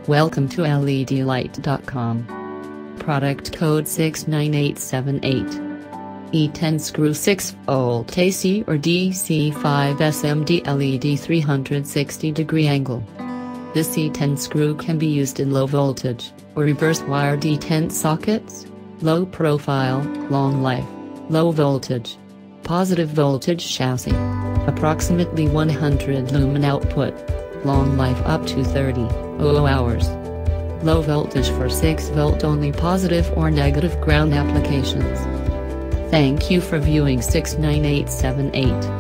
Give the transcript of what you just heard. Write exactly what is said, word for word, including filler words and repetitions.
Welcome to L E D light dot com. Product code six nine eight seven eight. E ten screw six volt A C or D C five S M D L E D three hundred sixty degree angle. This E ten screw can be used in low voltage, or reverse wired E ten sockets, low profile, long life, low voltage, positive voltage chassis, approximately one hundred lumen output, long life up to thirty hours. Low voltage for six volt only positive or negative ground applications. Thank you for viewing six nine eight seven eight.